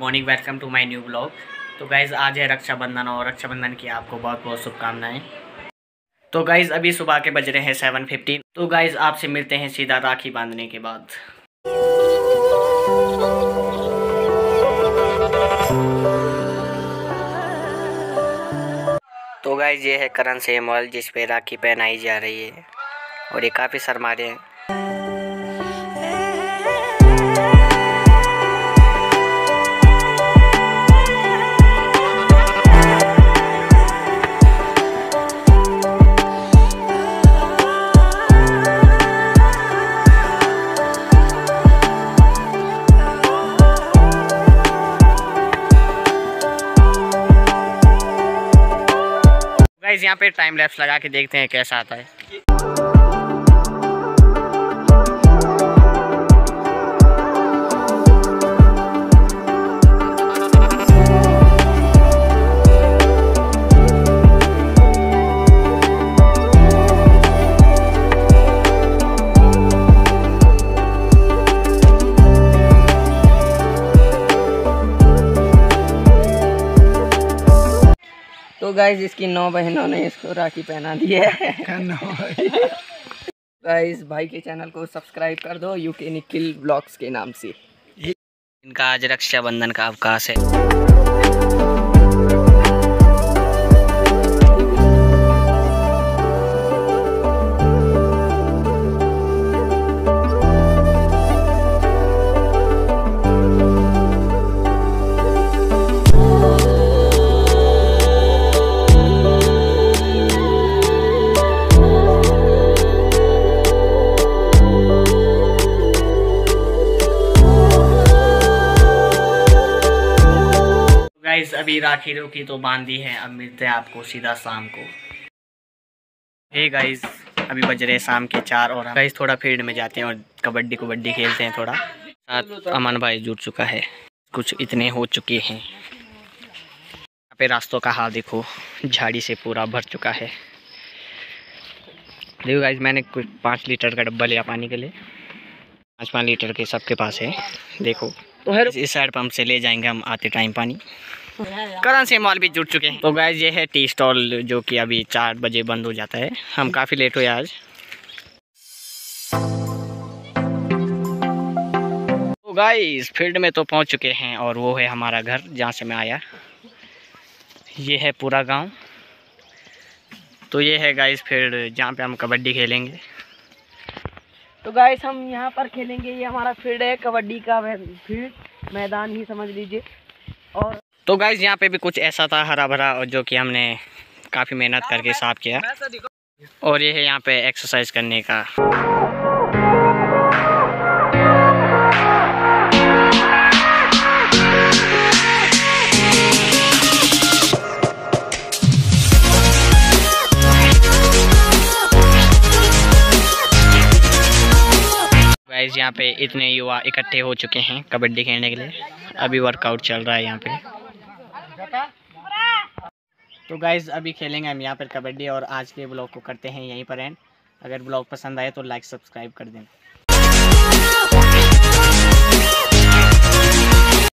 Morning, welcome to my new blog. तो guys आज है रक्षाबंधन और रक्षाबंधन की आपको बहुत बहुत शुभकामनाएं। तो गाइज़ अभी सुबह के बज रहे हैं 7:15। तो गाइज़ आपसे मिलते हैं सीधा राखी बांधने के बाद। तो गाइज़ ये है करण सेमवाल जिस पे राखी पहनाई जा रही है और ये काफ़ी शर्मा रहे हैं। गाइस यहाँ पे टाइम लैप्स लगा के देखते हैं कैसा आता है। तो गाइज इसकी 9 बहनों ने इसको राखी पहना दी है। गाइज भाई के चैनल को सब्सक्राइब कर दो, यूके निखिल ब्लॉग्स के नाम से। इनका आज रक्षाबंधन का अवकाश है। गाइस अभी राखी रोकी तो बांधी है, अब मिलते हैं आपको सीधा शाम को। हे गाइस अभी बज रहे शाम के 4 और गाइस थोड़ा फील्ड में जाते हैं और कबड्डी खेलते हैं थोड़ा। साथ अमन भाई जुड़ चुका है, कुछ इतने हो चुके हैं। यहाँ पे रास्तों का हाल देखो, झाड़ी से पूरा भर चुका है। देखो गाइस मैंने कुछ 5 लीटर का डब्बा लिया पानी के लिए, 5 लीटर के सबके पास है। देखो तो इस साइड पंप से ले जाएंगे हम आते टाइम पानी। करण से मॉल भी जुड़ चुके हैं। तो गाइस ये है टी स्टॉल जो कि अभी 4 बजे बंद हो जाता है। हम काफ़ी लेट हुए आज। तो गाइस फील्ड में तो पहुंच चुके हैं और वो है हमारा घर जहां से मैं आया। ये है पूरा गांव। तो ये है गाइस फील्ड जहां पे हम कबड्डी खेलेंगे। तो गाइस हम यहाँ पर खेलेंगे, ये हमारा फील्ड है कबड्डी का फील्ड, मैदान ही समझ लीजिए। और तो गाइस यहाँ पे भी कुछ ऐसा था हरा भरा और जो कि हमने काफ़ी मेहनत करके साफ किया। और ये है यहाँ पे एक्सरसाइज करने का। गाइस यहाँ पे इतने युवा इकट्ठे हो चुके हैं कबड्डी खेलने के लिए। अभी वर्कआउट चल रहा है यहाँ पे। तो गाइस अभी खेलेंगे हम यहाँ पर कबड्डी और आज के ब्लॉग को करते हैं यहीं पर एंड। अगर ब्लॉग पसंद आए तो लाइक सब्सक्राइब कर दें।